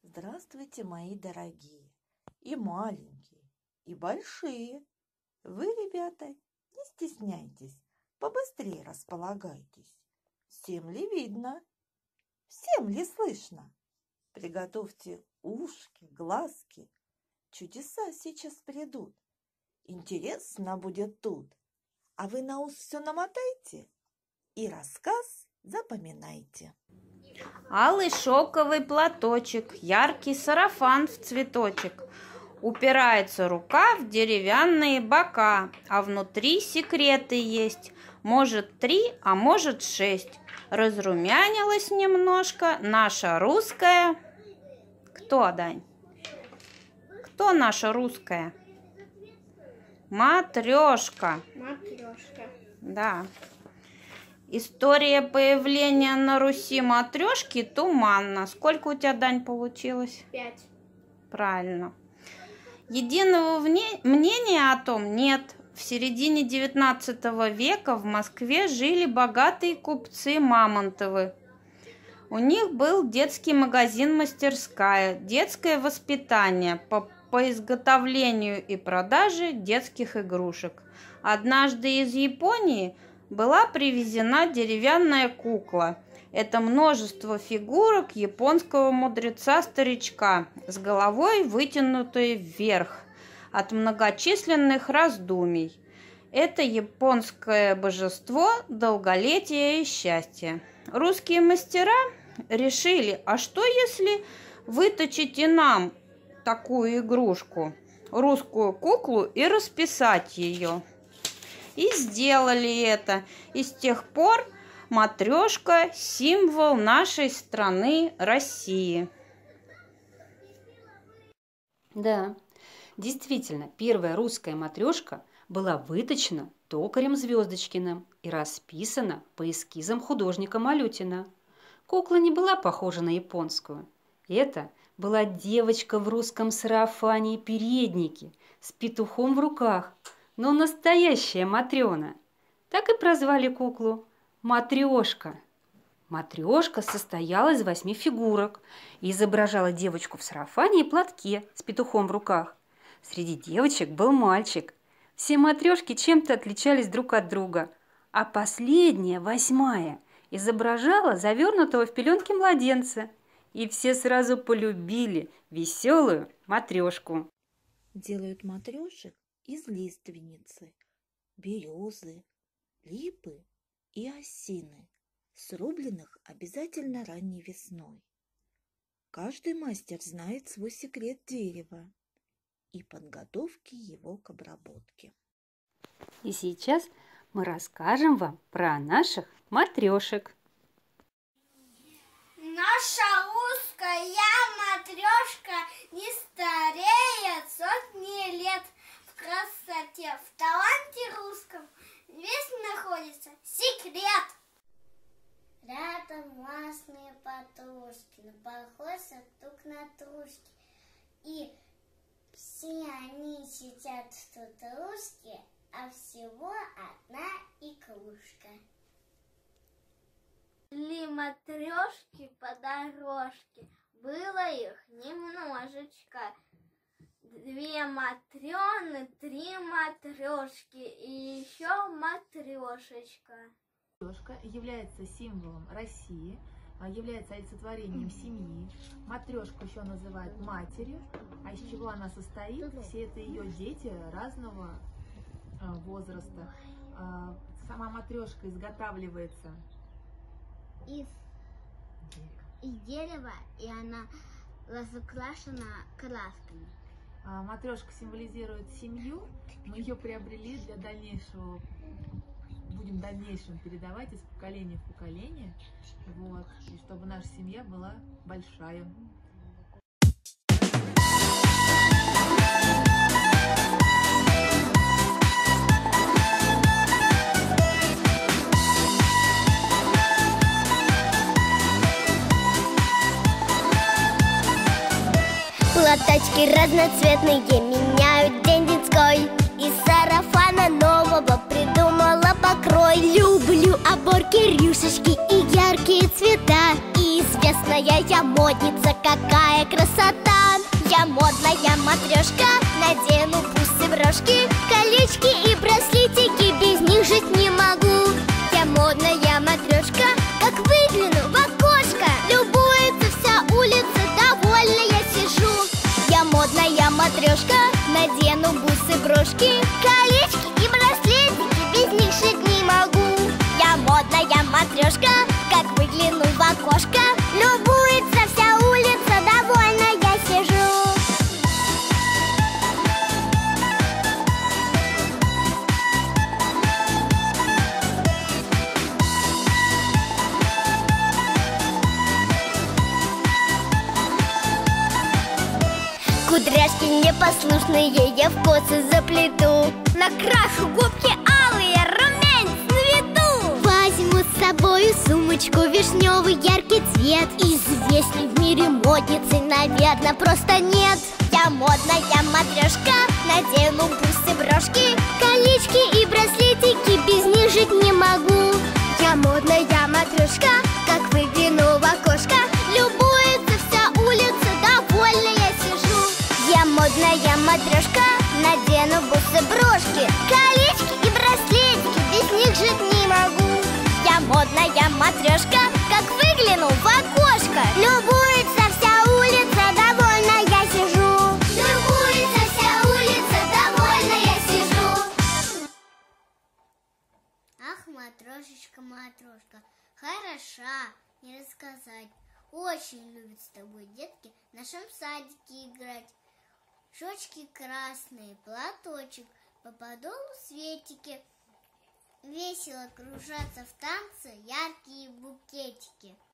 Здравствуйте, мои дорогие, и маленькие, и большие. Вы, ребята, не стесняйтесь, побыстрее располагайтесь. Всем ли видно? Всем ли слышно? Приготовьте ушки, глазки. Чудеса сейчас придут. Интересно будет тут. А вы на ус все намотайте и рассказ запоминайте. Алый шелковый платочек, яркий сарафан в цветочек. Упирается рука в деревянные бока, а внутри секреты есть. Может 3, а может 6. Разрумянилась немножко наша русская. Кто, Дань? Кто наша русская? Матрешка. Матрешка. Да. История появления на Руси матрешки туманна. Сколько у тебя, Дань, получилось? 5. Правильно. Единого мнения о том нет. В середине 19 века в Москве жили богатые купцы Мамонтовы. У них был детский магазин-мастерская, детское воспитание по изготовлению и продаже детских игрушек. Однажды из Японии была привезена деревянная кукла. Это множество фигурок японского мудреца-старичка с головой, вытянутой вверх от многочисленных раздумий. Это японское божество долголетия и счастья. Русские мастера решили, а что если выточить и нам такую игрушку, русскую куклу, и расписать ее? И сделали это. И с тех пор матрешка – символ нашей страны России. Да, действительно, первая русская матрешка была выточена токарем Звездочкиным и расписана по эскизам художника Малютина. Кукла не была похожа на японскую. Это была девочка в русском сарафане и переднике с петухом в руках, но настоящая Матрена. Так и прозвали куклу Матрешка. Матрешка состояла из 8 фигурок и изображала девочку в сарафане и платке с петухом в руках. Среди девочек был мальчик. Все матрешки чем-то отличались друг от друга, а последняя, 8-я, изображала завернутого в пеленки младенца. И все сразу полюбили веселую матрешку. Делают матрешек из лиственницы, березы, липы и осины, срубленных обязательно ранней весной. Каждый мастер знает свой секрет дерева и подготовки его к обработке. И сейчас мы расскажем вам про наших матрешек. Наша русская матрешка не стареет сотни лет. В красоте, в таланте русском весь находится секрет. Рядом классные подружки, но похожи друг на дружки. И все они сидят тут русские, а всего одна игрушка. Шли матрешки по дорожке, было их немножечко. 2 матрены, 3 матрешки и еще матрешечка. Матрешка является символом России, является олицетворением семьи. Матрешку еще называют матерью, а из чего она состоит? Все это ее дети разного возраста. Сама матрешка изготавливается из дерева, и она разукрашена красками. Матрешка символизирует семью. Мы ее приобрели для дальнейшего, будем в дальнейшем передавать из поколения в поколение, вот, и чтобы наша семья была большая. Платочки разноцветные меняют день-деньской. Из сарафана нового придумала покрой. Люблю оборки, рюшечки и яркие цвета. И известная я модница, какая красота! Я модная матрешка, надену бусы, брошки, колечки и браслетики, без них жить не могу. Я модная матрешка, как выгляну в окошко, любуется вся улица, довольно я сижу. Я модная матрешка, надену бусы, брошки, колечки и браслетики, без них жить не могу. Я модная матрешка, как выгляну в окошко, любуется вся улица, довольно я сижу. Кудряшки непослушные я в косы заплету, накрашу губки алые, румянец на виду. Возьму с собою сумочку, вишневый яркий цвет. Известной в мире модницы, наверное, просто нет. Я модная матрешка, надену бусы, брошки, колечки и браслетики, без них жить не могу. Я модная матрешка, как выгляну в окошко, любуется вся улица, довольно я сижу. Я модная матрешка, надену бусы, брошки, колечки и браслетики, без них жить не могу. Я модная матрешка, как выгляну в окошко, любуется вся улица, довольно я сижу. Любуется вся улица, довольно я сижу. Ах, матрешечка, матрешка, хороша, не рассказать. Очень любят с тобой детки в нашем садике играть. Щечки красные, платочек, по подолу светики. Весело кружатся в танце яркие букетики.